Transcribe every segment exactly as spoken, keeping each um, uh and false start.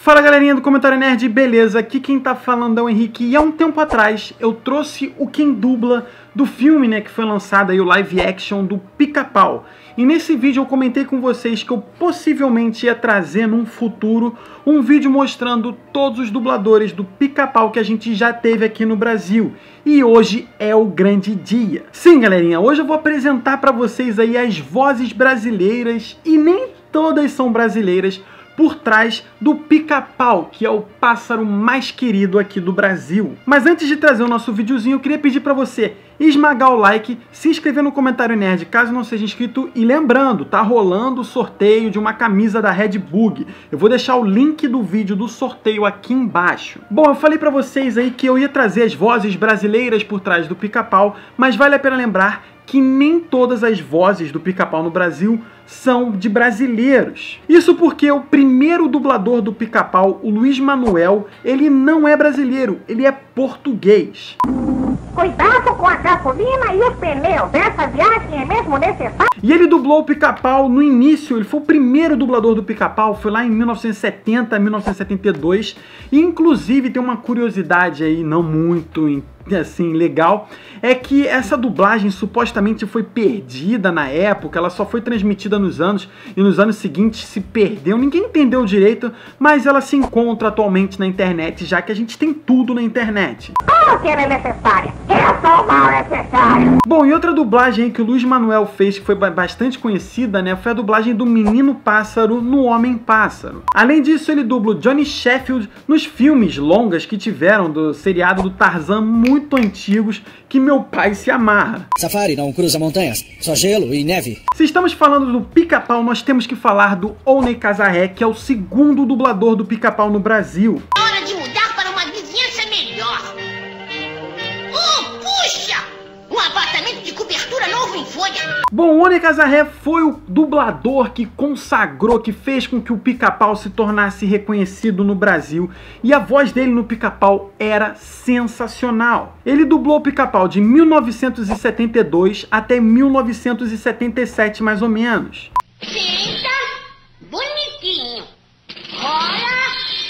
Fala galerinha do Comentário Nerd, beleza? Aqui quem tá falando é o Henrique e há um tempo atrás eu trouxe o quem dubla do filme, né, que foi lançado aí, o live action do Pica-Pau. E nesse vídeo eu comentei com vocês que eu possivelmente ia trazer num futuro um vídeo mostrando todos os dubladores do Pica-Pau que a gente já teve aqui no Brasil. E hoje é o grande dia. Sim, galerinha, hoje eu vou apresentar pra vocês aí as vozes brasileiras, e nem todas são brasileiras, por trás do Pica-Pau, que é o pássaro mais querido aqui do Brasil. Mas antes de trazer o nosso videozinho, eu queria pedir para você esmagar o like, se inscrever no Comentário Nerd caso não seja inscrito, e lembrando, tá rolando o sorteio de uma camisa da Red Bug. Eu vou deixar o link do vídeo do sorteio aqui embaixo. Bom, eu falei para vocês aí que eu ia trazer as vozes brasileiras por trás do Pica-Pau, mas vale a pena lembrar que nem todas as vozes do Pica-Pau no Brasil são de brasileiros. Isso porque o primeiro dublador do Pica-Pau, o Luiz Manuel, ele não é brasileiro, ele é português. Cuidado com a gasolina e os pneus, essa viagem é mesmo necessária. E ele dublou o Pica-Pau no início, ele foi o primeiro dublador do Pica-Pau, foi lá em mil novecentos e setenta, mil novecentos e setenta e dois, e inclusive tem uma curiosidade aí, não muito assim, legal, é que essa dublagem supostamente foi perdida na época, ela só foi transmitida nos anos, e nos anos seguintes se perdeu, ninguém entendeu direito, mas ela se encontra atualmente na internet, já que a gente tem tudo na internet. Claro que ela é necessária, eu sou mal necessário. Bom, e outra dublagem aí que o Luiz Manuel fez, que foi bastante conhecida, né, foi a dublagem do Menino Pássaro no Homem Pássaro. Além disso, ele dubla o Johnny Sheffield nos filmes longas que tiveram do seriado do Tarzan, muito muito antigos, que meu pai se amarra. Safari não cruza montanhas, só gelo e neve. Se estamos falando do Pica-Pau, nós temos que falar do Oney Casarré, que é o segundo dublador do Pica-Pau no Brasil. Hora de mudar para uma vizinhança melhor. Oh, puxa! Um apartamento de cobertura novo em folha. Bom, o Oney Casarré foi o dublador que consagrou, que fez com que o Pica-Pau se tornasse reconhecido no Brasil, e a voz dele no Pica-Pau era sensacional. Ele dublou o Pica-Pau de mil novecentos e setenta e dois até mil novecentos e setenta e sete, mais ou menos. Senta, bonitinho. Rola.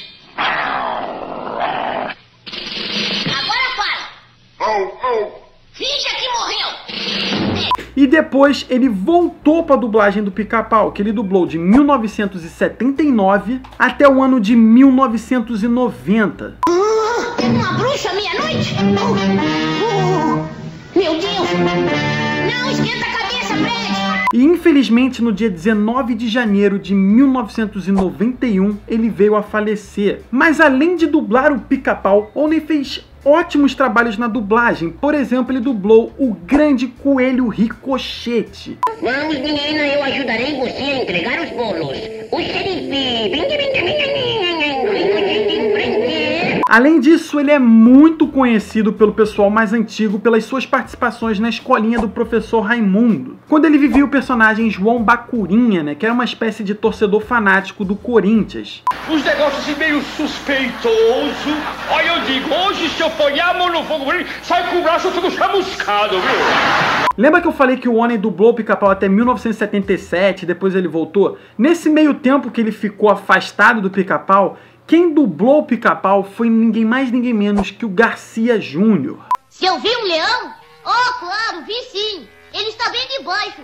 Agora fala. Finja que morreu. E depois ele voltou para a dublagem do Pica-Pau, que ele dublou de mil novecentos e setenta e nove até o ano de mil novecentos e noventa. Uh, é uma bruxa meia-noite? Uh, uh, meu Deus! Não esquenta a cabeça, Fred! E infelizmente no dia dezenove de janeiro de mil novecentos e noventa e um ele veio a falecer. Mas além de dublar o Pica-Pau, Oney fez ótimos trabalhos na dublagem. Por exemplo, ele dublou o grande Coelho Ricochete. Vamos, menina, eu ajudarei você a entregar os bolos. O xerife. Além disso, ele é muito conhecido pelo pessoal mais antigo pelas suas participações na escolinha do professor Raimundo, quando ele vivia o personagem João Bacurinha, né, que era uma espécie de torcedor fanático do Corinthians. Os negócios assim meio suspeitoso. Olha, eu digo, hoje se eu ponhar a mão no fogo, sai com o braço todo chamuscado, viu? Lembra que eu falei que o Oney dublou o Pica-Pau até mil novecentos e setenta e sete, depois ele voltou? Nesse meio tempo que ele ficou afastado do Pica-Pau, quem dublou o Pica-Pau foi ninguém mais, ninguém menos que o Garcia Júnior. Se eu vi um leão? Oh, claro, vi sim. Ele está bem debaixo.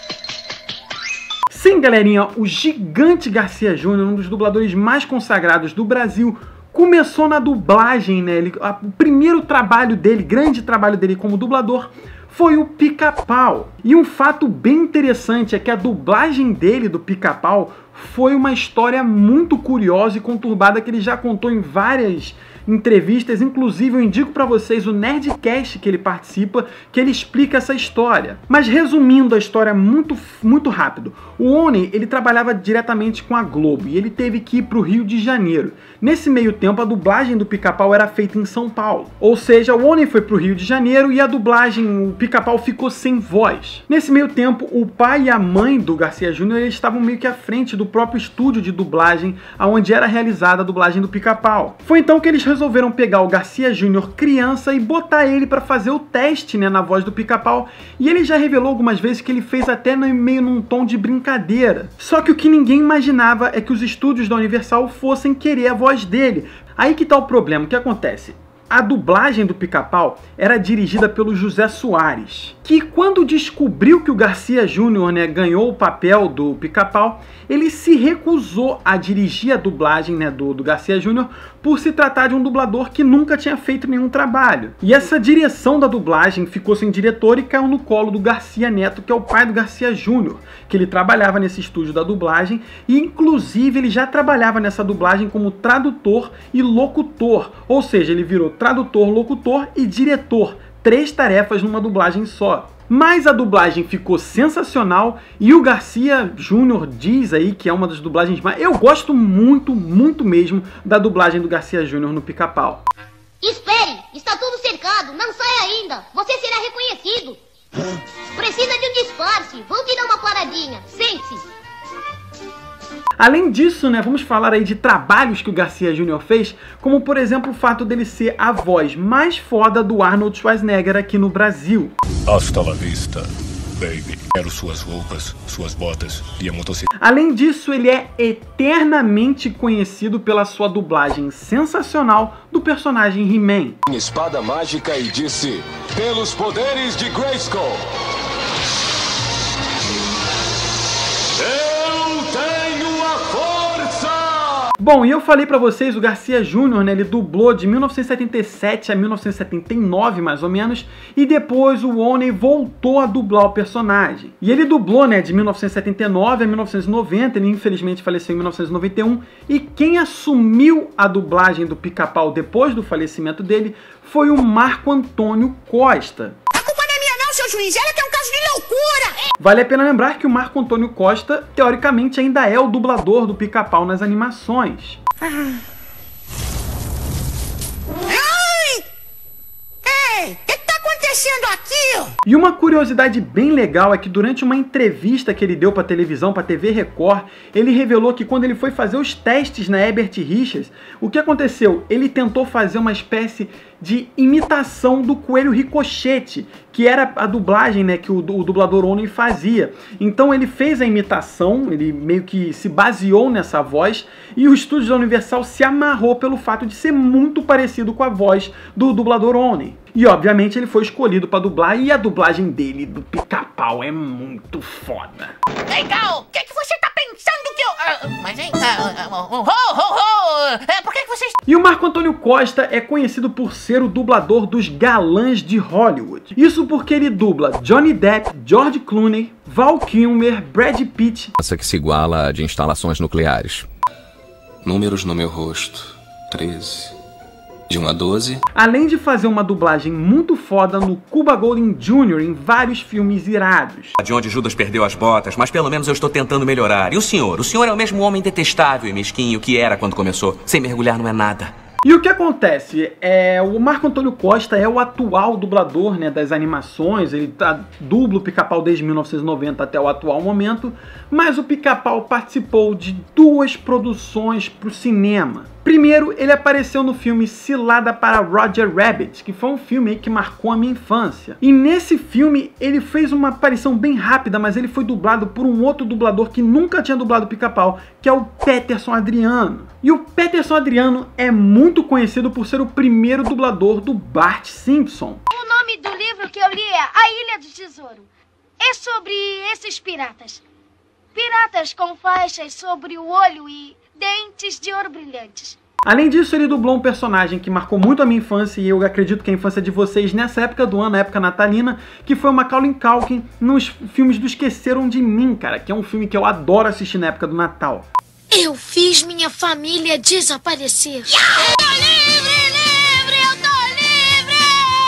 Sim, galerinha, o gigante Garcia Júnior, um dos dubladores mais consagrados do Brasil, começou na dublagem, né? Ele, a, o primeiro trabalho dele, grande trabalho dele como dublador, foi o Pica-Pau. E um fato bem interessante é que a dublagem dele do Pica-Pau foi uma história muito curiosa e conturbada que ele já contou em várias entrevistas, inclusive eu indico para vocês o Nerdcast que ele participa, que ele explica essa história. Mas resumindo a história muito, muito rápido, o Oney, ele trabalhava diretamente com a Globo e ele teve que ir para o Rio de Janeiro. Nesse meio tempo, a dublagem do Pica-Pau era feita em São Paulo. Ou seja, o Oney foi para o Rio de Janeiro e a dublagem, o Pica-Pau ficou sem voz. Nesse meio tempo, o pai e a mãe do Garcia Júnior eles estavam meio que à frente do próprio estúdio de dublagem, onde era realizada a dublagem do Pica-Pau. Foi então que eles resolveram pegar o Garcia Júnior criança e botar ele para fazer o teste, né, na voz do Pica-Pau, e ele já revelou algumas vezes que ele fez até meio num tom de brincadeira. Só que o que ninguém imaginava é que os estúdios da Universal fossem querer a voz dele. Aí que tá o problema, o que acontece? A dublagem do Pica-Pau era dirigida pelo José Soares, que quando descobriu que o Garcia Júnior, né, ganhou o papel do Pica-Pau, ele se recusou a dirigir a dublagem, né, do, do Garcia Júnior, por se tratar de um dublador que nunca tinha feito nenhum trabalho. E essa direção da dublagem ficou sem diretor e caiu no colo do Garcia Neto, que é o pai do Garcia Júnior, que ele trabalhava nesse estúdio da dublagem e inclusive ele já trabalhava nessa dublagem como tradutor e locutor, ou seja, ele virou tradutor, locutor e diretor, três tarefas numa dublagem só. Mas a dublagem ficou sensacional e o Garcia Júnior diz aí que é uma das dublagens mais... Eu gosto muito, muito mesmo da dublagem do Garcia Júnior no Pica-Pau. Espere! Está tudo cercado! Não sai ainda! Você será reconhecido! Precisa de um disfarce! Vou tirar uma paradinha! Sente-se! Além disso, né, vamos falar aí de trabalhos que o Garcia Júnior fez, como por exemplo o fato dele ser a voz mais foda do Arnold Schwarzenegger aqui no Brasil. Hasta la vista, baby. Quero suas roupas, suas botas e a motocicleta. Além disso, ele é eternamente conhecido pela sua dublagem sensacional do personagem He-Man. Espada mágica e disse, pelos poderes de Grayskull. Bom, e eu falei pra vocês, o Garcia Júnior, né, ele dublou de mil novecentos e setenta e sete a mil novecentos e setenta e nove, mais ou menos, e depois o Oney voltou a dublar o personagem. E ele dublou, né, de mil novecentos e setenta e nove a mil novecentos e noventa, ele infelizmente faleceu em mil novecentos e noventa e um, e quem assumiu a dublagem do Pica-Pau depois do falecimento dele foi o Marco Antônio Costa. A culpa não é minha não, seu juiz, ela tem um caso de loucura! Vale a pena lembrar que o Marco Antônio Costa, teoricamente, ainda é o dublador do Pica-Pau nas animações. Ah. Ai! Ei, o que tá acontecendo aqui? E uma curiosidade bem legal é que durante uma entrevista que ele deu para televisão, para T V Record, ele revelou que quando ele foi fazer os testes na Herbert Richards, o que aconteceu? Ele tentou fazer uma espécie de imitação do Coelho Ricochete, que era a dublagem, né, que o, o dublador Oney fazia. Então ele fez a imitação, ele meio que se baseou nessa voz, e o estúdio da Universal se amarrou pelo fato de ser muito parecido com a voz do dublador Oney. E obviamente ele foi escolhido para dublar, e a dublagem dele do Pica-Pau é muito foda. Legal! O que, que você tá pensando que eu... Uh, mas hein... Uh, uh, uh, uh, uh, uh, uh, por que, que vocês... E o Marco Antônio Costa é conhecido por ser o dublador dos galãs de Hollywood. Isso porque ele dubla Johnny Depp, George Clooney, Val Kilmer, Brad Pitt... Essa que se iguala a de instalações nucleares. Números no meu rosto. treze. De um a doze. Além de fazer uma dublagem muito foda no Cuba Gooding Júnior em vários filmes irados. De onde Judas perdeu as botas, mas pelo menos eu estou tentando melhorar. E o senhor? O senhor é o mesmo homem detestável e mesquinho que era quando começou. Sem mergulhar não é nada. E o que acontece? É, o Marco Antônio Costa é o atual dublador, né, das animações, ele tá, dubla o Pica-Pau desde mil novecentos e noventa até o atual momento, mas o Pica-Pau participou de duas produções para o cinema. Primeiro, ele apareceu no filme Cilada para Roger Rabbit, que foi um filme aí que marcou a minha infância. E nesse filme, ele fez uma aparição bem rápida, mas ele foi dublado por um outro dublador que nunca tinha dublado o Pica-Pau, que é o Peterson Adriano. E o Peterson Adriano é muito conhecido por ser o primeiro dublador do Bart Simpson. O nome do livro que eu li é A Ilha do Tesouro. É sobre esses piratas. Piratas com faixas sobre o olho e dentes de ouro brilhantes. Além disso, ele dublou um personagem que marcou muito a minha infância, e eu acredito que a infância de vocês nessa época do ano, na época natalina, que foi o Macaulay Culkin nos filmes do Esqueceram de Mim, cara, que é um filme que eu adoro assistir na época do Natal. Eu fiz minha família desaparecer. Eu tô livre, livre, eu tô livre,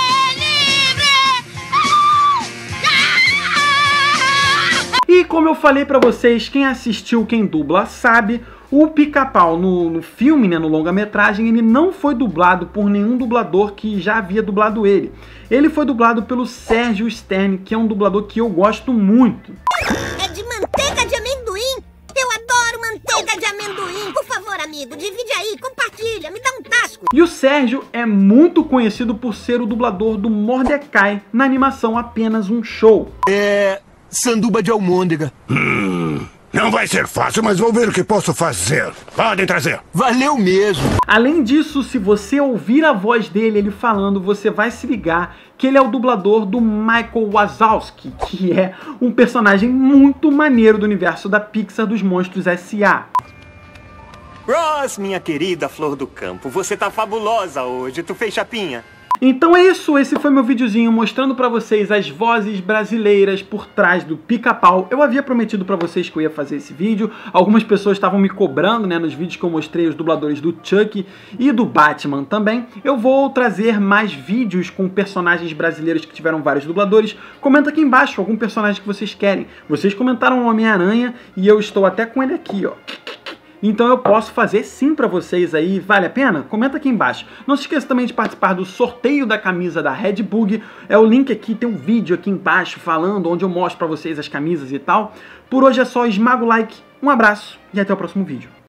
livre. Ah! E como eu falei pra vocês, quem assistiu, quem dubla sabe, o Pica-Pau no, no filme, né, no longa-metragem, ele não foi dublado por nenhum dublador que já havia dublado ele. Ele foi dublado pelo Sérgio Stern, que é um dublador que eu gosto muito. É de manteiga de amendoim? Eu adoro manteiga de amendoim. Por favor, amigo, amigo. Divide aí, compartilha, me dá um tasco. E o Sérgio é muito conhecido por ser o dublador do Mordecai na animação Apenas um Show. É... sanduba de almôndega. Hum... Não vai ser fácil, mas vou ver o que posso fazer. Podem trazer. Valeu mesmo. Além disso, se você ouvir a voz dele, ele falando, você vai se ligar que ele é o dublador do Michael Wazowski, que é um personagem muito maneiro do universo da Pixar dos Monstros S A Ross, minha querida flor do campo, você tá fabulosa hoje. Tu fez chapinha? Então é isso, esse foi meu videozinho mostrando pra vocês as vozes brasileiras por trás do Pica-Pau. Eu havia prometido pra vocês que eu ia fazer esse vídeo, algumas pessoas estavam me cobrando, né, nos vídeos que eu mostrei os dubladores do Chuck e do Batman também. Eu vou trazer mais vídeos com personagens brasileiros que tiveram vários dubladores. Comenta aqui embaixo algum personagem que vocês querem. Vocês comentaram o Homem-Aranha e eu estou até com ele aqui, ó. Então eu posso fazer sim pra vocês aí, vale a pena? Comenta aqui embaixo. Não se esqueça também de participar do sorteio da camisa da Red Bug. É o link aqui, tem um vídeo aqui embaixo falando, onde eu mostro pra vocês as camisas e tal. Por hoje é só, esmaga o like, um abraço e até o próximo vídeo.